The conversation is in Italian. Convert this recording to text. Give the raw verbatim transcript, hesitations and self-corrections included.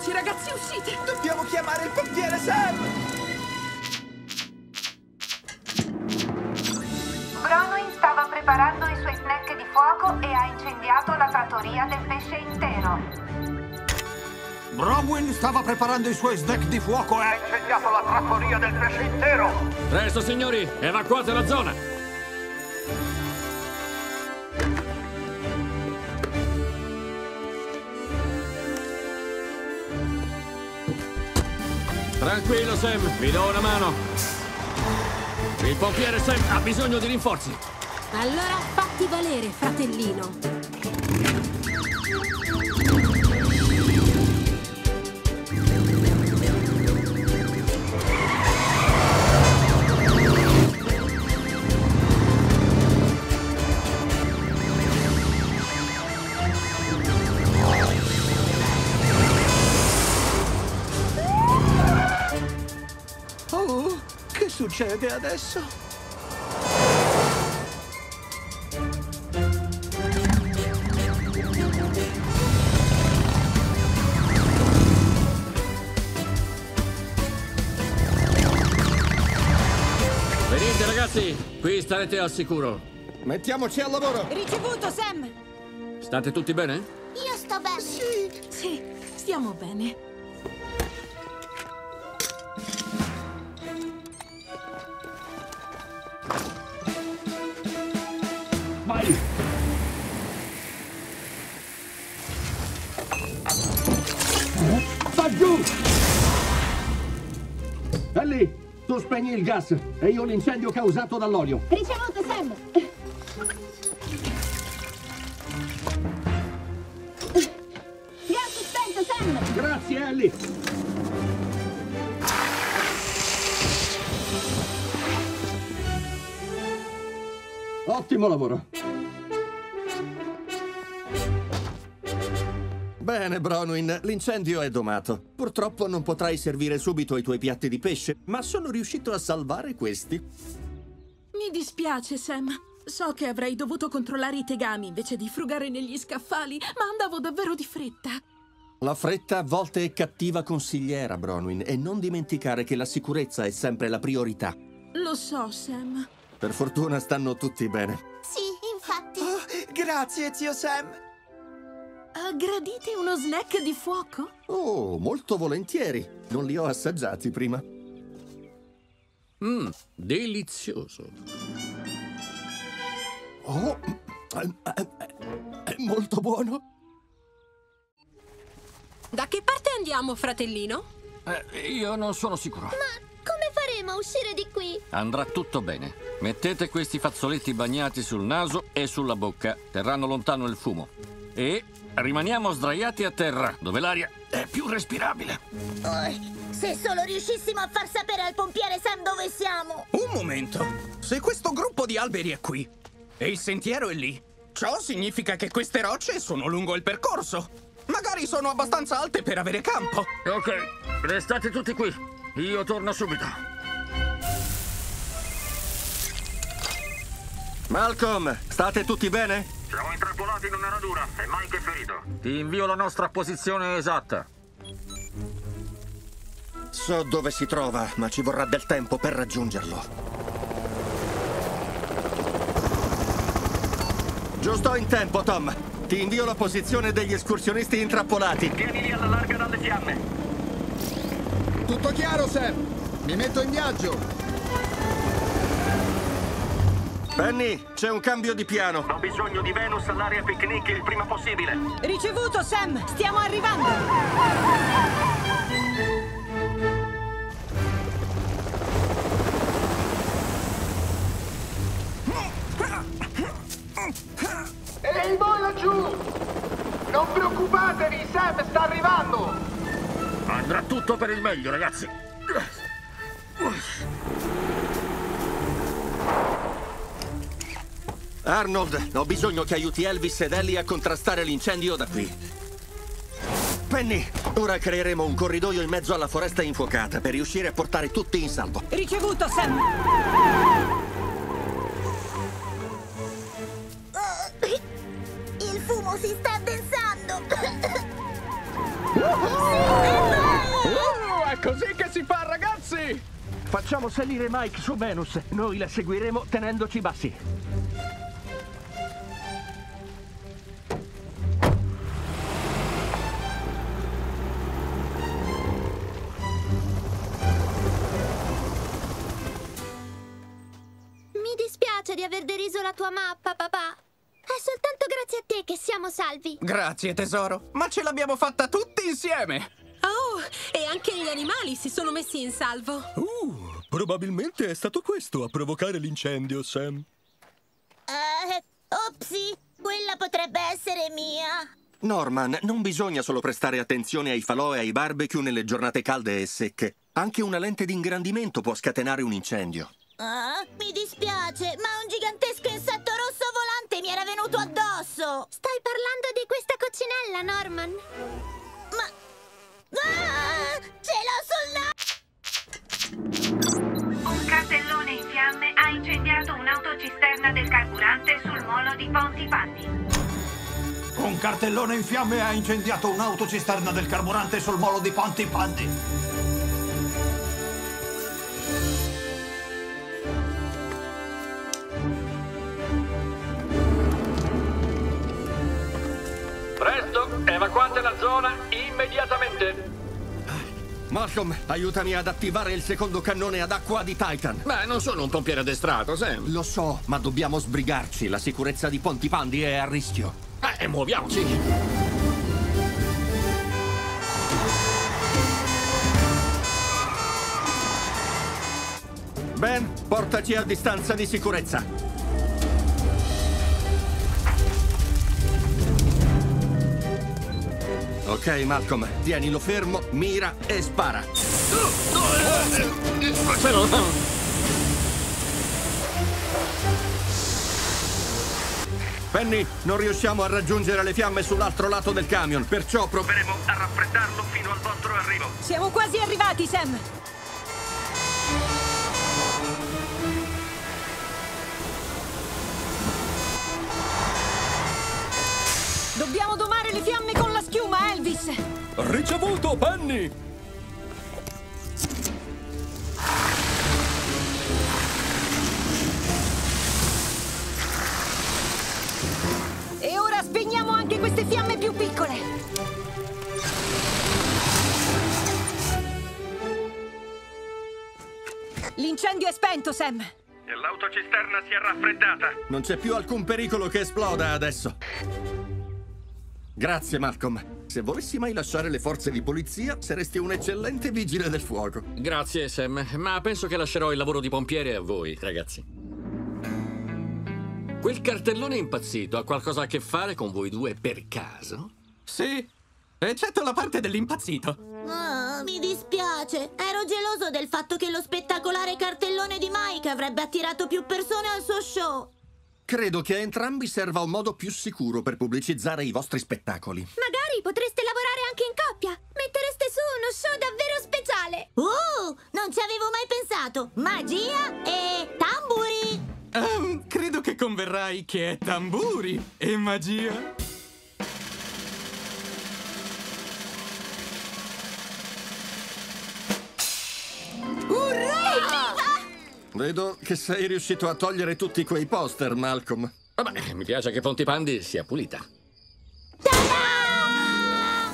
Usciteci, ragazzi, uscite! Dobbiamo chiamare il pompiere Sam! Bronwyn stava preparando i suoi snack di fuoco e ha incendiato la trattoria del pesce intero. Bronwyn stava preparando i suoi snack di fuoco e ha incendiato la trattoria del pesce intero! Presto, signori! Evacuate la zona! Tranquillo, Sam, vi do una mano. Il pompiere Sam ha bisogno di rinforzi. Allora fatti valere, fratellino. Oh, che succede adesso? Venite, ragazzi, qui starete al sicuro. Mettiamoci al lavoro! Ricevuto, Sam! State tutti bene? Io sto bene. Sì, sì, stiamo bene. Vai! Va giù! Ellie, tu spegni il gas e io l'incendio causato dall'olio. Ricevuto, Sam. Gas spento, Sam. Grazie, Ellie! Ottimo lavoro! Bene, Bronwyn, l'incendio è domato. Purtroppo non potrai servire subito i tuoi piatti di pesce, ma sono riuscito a salvare questi. Mi dispiace, Sam. So che avrei dovuto controllare i tegami invece di frugare negli scaffali, ma andavo davvero di fretta. La fretta a volte è cattiva consigliera, Bronwyn, e non dimenticare che la sicurezza è sempre la priorità. Lo so, Sam. Per fortuna stanno tutti bene. Sì, infatti. Oh, grazie, zio Sam. Uh, gradite uno snack di fuoco? Oh, molto volentieri. Non li ho assaggiati prima. Mmm, delizioso. Oh, è, è- è molto buono. Da che parte andiamo, fratellino? Eh, io non sono sicuro. Ma come faremo a uscire di qui? Andrà tutto bene. Mettete questi fazzoletti bagnati sul naso e sulla bocca. Terranno lontano il fumo. E rimaniamo sdraiati a terra, dove l'aria è più respirabile. Oh, se solo riuscissimo a far sapere al pompiere Sam dove siamo. Un momento. Se questo gruppo di alberi è qui e il sentiero è lì, ciò significa che queste rocce sono lungo il percorso. Magari sono abbastanza alte per avere campo. Ok, restate tutti qui. Io torno subito. Malcolm, state tutti bene? Siamo intrappolati in una radura e Mike è ferito. Ti invio la nostra posizione esatta. So dove si trova, ma ci vorrà del tempo per raggiungerlo. Giusto in tempo, Tom. Ti invio la posizione degli escursionisti intrappolati. Tienili alla larga dalle fiamme. Tutto chiaro, Sam. Mi metto in viaggio. Penny, c'è un cambio di piano. Ho bisogno di Venus all'area picnic il prima possibile. Ricevuto, Sam! Stiamo arrivando! Ehi, voi laggiù! Non preoccupatevi, Sam sta arrivando! Andrà tutto per il meglio, ragazzi. Arnold, ho bisogno che aiuti Elvis ed Ellie a contrastare l'incendio da qui. Penny, ora creeremo un corridoio in mezzo alla foresta infuocata per riuscire a portare tutti in salvo. Ricevuto, Sam! Il fumo si sta addensando. Sì! così che si fa, ragazzi! Facciamo salire Mike su Venus. Noi la seguiremo tenendoci bassi. Mi dispiace di aver deriso la tua mappa, papà. È soltanto grazie a te che siamo salvi. Grazie, tesoro. Ma ce l'abbiamo fatta tutti insieme. Oh, e anche gli animali si sono messi in salvo. Uh, probabilmente è stato questo a provocare l'incendio, Sam. Eh, opsi, quella potrebbe essere mia. Norman, non bisogna solo prestare attenzione ai falò e ai barbecue nelle giornate calde e secche. Anche una lente di ingrandimento può scatenare un incendio. Ah, mi dispiace, ma un gigantesco insetto rosso volante mi era venuto addosso. Stai parlando di questa coccinella, Norman? Ma... Ah, ce l'ho sul naso! Un cartellone in fiamme ha incendiato un'autocisterna del carburante sul molo di Pontypandy. Un cartellone in fiamme ha incendiato un'autocisterna del carburante sul molo di Pontypandy. Presto, evacuate la zona immediatamente. Malcolm, aiutami ad attivare il secondo cannone ad acqua di Titan. Beh, non sono un pompiere addestrato, Sam. Lo so, ma dobbiamo sbrigarci. La sicurezza di Pontypandy è a rischio. Eh, muoviamoci. Ben, portaci a distanza di sicurezza. Ok, Malcolm, tienilo fermo, mira e spara. Penny, non riusciamo a raggiungere le fiamme sull'altro lato del camion, perciò proveremo a raffreddarlo fino al vostro arrivo. Siamo quasi arrivati, Sam. Dobbiamo domare le fiamme con la schiuma, Elvis! Ricevuto, Penny! E ora spegniamo anche queste fiamme più piccole! L'incendio è spento, Sam! E l'autocisterna si è raffreddata. Non c'è più alcun pericolo che esploda adesso. Grazie, Malcolm. Se volessi mai lasciare le forze di polizia, saresti un eccellente vigile del fuoco. Grazie, Sam, ma penso che lascerò il lavoro di pompiere a voi, ragazzi. Quel cartellone impazzito ha qualcosa a che fare con voi due per caso? Sì, eccetto la parte dell'impazzito. Oh, mi dispiace. Ero geloso del fatto che lo spettacolare cartellone di Mike avrebbe attirato più persone al suo show. Credo che a entrambi serva un modo più sicuro per pubblicizzare i vostri spettacoli. Magari potreste lavorare anche in coppia. Mettereste su uno show davvero speciale. Uh, non ci avevo mai pensato. Magia e tamburi. Um, credo che converrai che è tamburi e magia. Vedo che sei riuscito a togliere tutti quei poster, Malcolm. Vabbè, mi piace che Pontypandy sia pulita.